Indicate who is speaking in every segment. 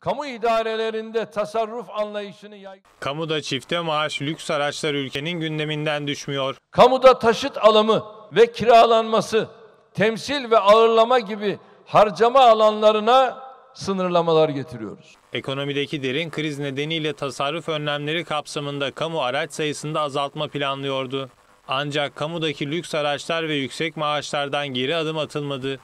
Speaker 1: kamu idarelerinde tasarruf anlayışını yaygın.
Speaker 2: Kamuda çifte maaş lüks araçlar ülkenin gündeminden düşmüyor.
Speaker 1: Kamuda taşıt alımı ve kiralanması, temsil ve ağırlama gibi harcama alanlarına sınırlamalar getiriyoruz.
Speaker 2: Ekonomideki derin kriz nedeniyle tasarruf önlemleri kapsamında kamu araç sayısında azaltma planlıyordu. Ancak kamudaki lüks araçlar ve yüksek maaşlardan geri adım atılmadı.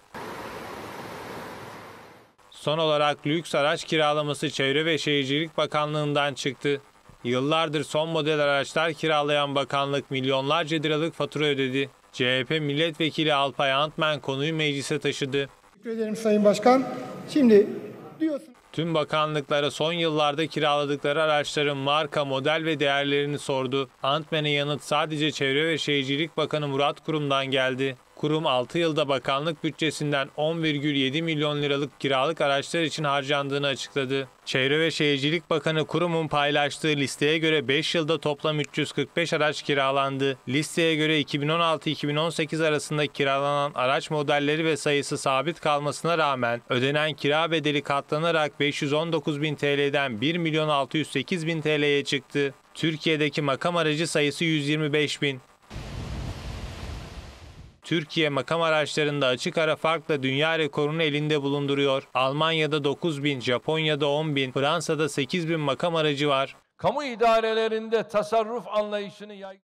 Speaker 2: Son olarak lüks araç kiralaması Çevre ve Şehircilik Bakanlığı'ndan çıktı. Yıllardır son model araçlar kiralayan bakanlık milyonlarca liralık fatura ödedi. CHP milletvekili Alpay Antmen konuyu meclise taşıdı.
Speaker 3: Teşekkür ederim Sayın Başkan. Şimdi diyorsun.
Speaker 2: Tüm bakanlıklara son yıllarda kiraladıkları araçların marka, model ve değerlerini sordu. Antmen'e yanıt sadece Çevre ve Şehircilik Bakanı Murat Kurum'dan geldi. Kurum 6 yılda bakanlık bütçesinden 10,7 milyon liralık kiralık araçlar için harcandığını açıkladı. Çevre ve Şehircilik Bakanı Kurum'un paylaştığı listeye göre 5 yılda toplam 345 araç kiralandı. Listeye göre 2016-2018 arasında kiralanan araç modelleri ve sayısı sabit kalmasına rağmen ödenen kira bedeli katlanarak 519.000 TL'den 1.608.000 TL'ye çıktı. Türkiye'deki makam aracı sayısı 125.000. Türkiye makam araçlarında açık ara farkla dünya rekorunu elinde bulunduruyor. Almanya'da 9.000, Japonya'da 10.000, Fransa'da 8.000 makam aracı var.
Speaker 1: Kamu idarelerinde tasarruf anlayışını yaygın.